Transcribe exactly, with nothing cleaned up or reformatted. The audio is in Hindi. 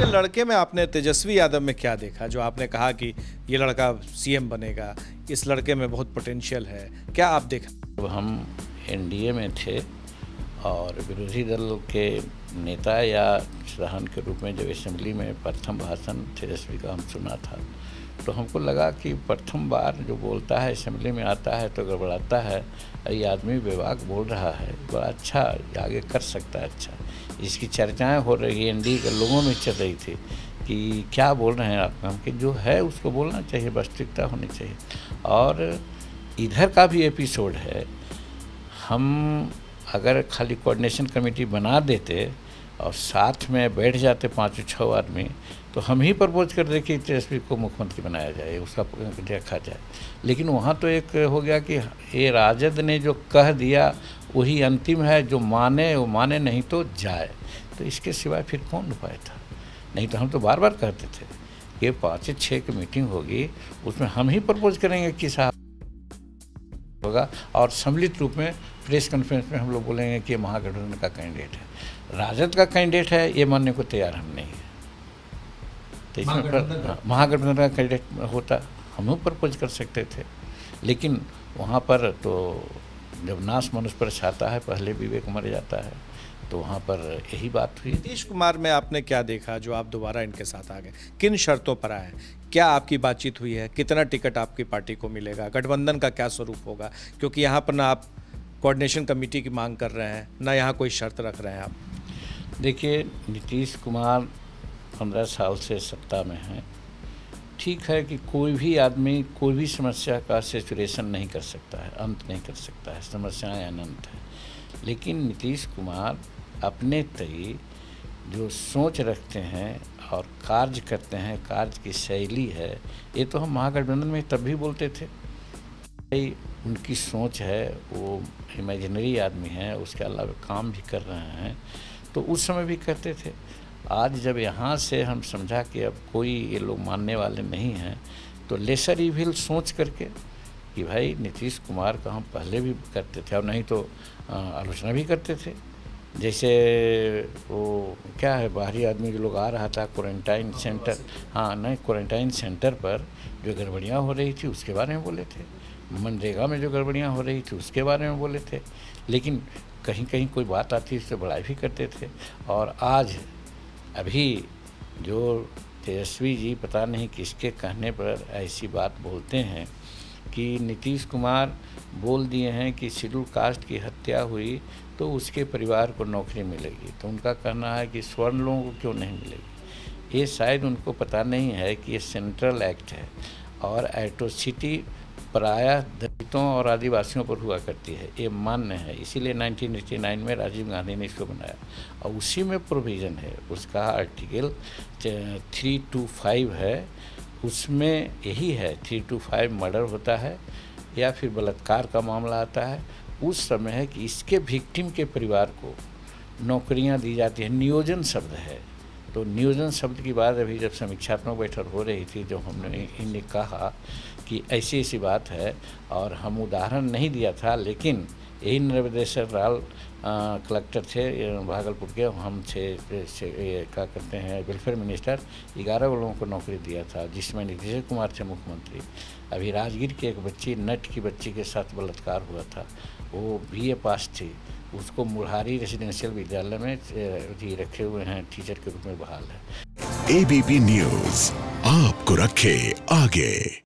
लड़के में आपने तेजस्वी यादव में क्या देखा जो आपने कहा कि ये लड़का सीएम बनेगा, इस लड़के में बहुत पोटेंशियल है, क्या आप देखा? जब हम एनडीए में थे और विरोधी दल के नेता या सदन के रूप में जब असेंबली में प्रथम भाषण तेजस्वी का हम सुना था, तो हमको लगा कि प्रथम बार जो बोलता है असेंबली में आता है तो गड़बड़ाता है, ये आदमी बेबाक बोल रहा है, बड़ा अच्छा आगे कर सकता है। अच्छा, इसकी चर्चाएं हो रही है, एनडीए के लोगों में चल रही थी कि क्या बोल रहे हैं आप, हम कि जो है उसको बोलना चाहिए, वास्तविकता होनी चाहिए। और इधर का भी एपिसोड है, हम अगर खाली कोऑर्डिनेशन कमेटी बना देते और साथ में बैठ जाते पाँचों छः आदमी, तो हम ही प्रपोज कर दे कि तेजस्वी को मुख्यमंत्री बनाया जाए, उसका देखा जाए। लेकिन वहाँ तो एक हो गया कि ये राजद ने जो कह दिया वही अंतिम है, जो माने वो माने, नहीं तो जाए। तो इसके सिवाय फिर कौन उपाय था? नहीं तो हम तो बार बार कहते थे कि पाँच छः की मीटिंग होगी, उसमें हम ही प्रपोज करेंगे कि साहब होगा, और सम्मिलित रूप में प्रेस कॉन्फ्रेंस में हम लोग बोलेंगे कि महागठबंधन का कैंडिडेट है, राजद का कैंडिडेट है, ये मानने को तैयार हम नहीं है। तो इसमें महागठबंधन का कैंडिडेट होता हम लोग प्रपोज कर सकते थे, लेकिन वहाँ पर तो जब नाश मनुष्य पर छाता है, पहले विवेक मर जाता है, तो वहाँ पर यही बात हुई। नीतीश कुमार में आपने क्या देखा जो आप दोबारा इनके साथ आ गए? किन शर्तों पर आए? क्या आपकी बातचीत हुई है? कितना टिकट आपकी पार्टी को मिलेगा? गठबंधन का क्या स्वरूप होगा? क्योंकि यहाँ पर ना आप कोऑर्डिनेशन कमेटी की मांग कर रहे हैं, ना यहाँ कोई शर्त रख रहे हैं आप। देखिए, नीतीश कुमार पंद्रह साल से सत्ता में है। ठीक है कि कोई भी आदमी कोई भी समस्या का सैचुरेशन नहीं कर सकता है, अंत नहीं कर सकता है, समस्याएं अनंत है। लेकिन नीतीश कुमार अपने तय जो सोच रखते हैं और कार्य करते हैं, कार्य की शैली है, ये तो हम महागठबंधन में तब भी बोलते थे भाई उनकी सोच है, वो इमेजिनरी आदमी है, उसके अलावा काम भी कर रहे हैं, तो उस समय भी करते थे। आज जब यहाँ से हम समझा कि अब कोई ये लोग मानने वाले नहीं हैं, तो लेसर इविल सोच करके कि भाई नीतीश कुमार का हम पहले भी करते थे और नहीं तो आलोचना भी करते थे। जैसे वो क्या है, बाहरी आदमी जो लोग आ रहा था क्वारंटाइन सेंटर, हाँ नहीं क्वारंटाइन सेंटर पर जो गड़बड़ियाँ हो रही थी उसके बारे में बोले थे, मनरेगा में जो गड़बड़ियाँ हो रही थी उसके बारे में बोले थे। लेकिन कहीं कहीं कोई बात आती उससे बड़ाई भी करते थे। और आज अभी जो तेजस्वी जी पता नहीं किसके कहने पर ऐसी बात बोलते हैं कि नीतीश कुमार बोल दिए हैं कि शेड्यूल कास्ट की हत्या हुई तो उसके परिवार को नौकरी मिलेगी, तो उनका कहना है कि स्वर्ण लोगों को क्यों नहीं मिलेगी। ये शायद उनको पता नहीं है कि ये सेंट्रल एक्ट है और एट्रोसिटी प्रायः दलितों और आदिवासियों पर हुआ करती है, ये मान्य है। इसीलिए नाइनटीन एटी नाइन में राजीव गांधी ने इसको बनाया और उसी में प्रोविज़न है, उसका आर्टिकल थ्री टू फाइव है, उसमें यही है थ्री टू फाइव मर्डर होता है या फिर बलात्कार का मामला आता है, उस समय है कि इसके विक्टिम के परिवार को नौकरियां दी जाती है। नियोजन शब्द है, तो नियोजन शब्द की बात अभी जब समीक्षात्मक बैठक हो रही थी, जो हमने इन्हें कहा कि ऐसी ऐसी बात है, और हम उदाहरण नहीं दिया था, लेकिन यही नर्मदेश्वर लाल कलेक्टर थे भागलपुर के, हम थे क्या करते हैं वेलफेयर मिनिस्टर, ग्यारह लोगों को नौकरी दिया था, जिसमें नीतीश कुमार थे मुख्यमंत्री। अभी राजगीर की एक बच्ची, नट की बच्ची के साथ बलात्कार हुआ था, वो बीए पास थी, उसको मुरारी रेसिडेंशियल विद्यालय में रखे हुए हैं, टीचर के रूप में बहाल है। एबीपी न्यूज़ आपको रखे आगे।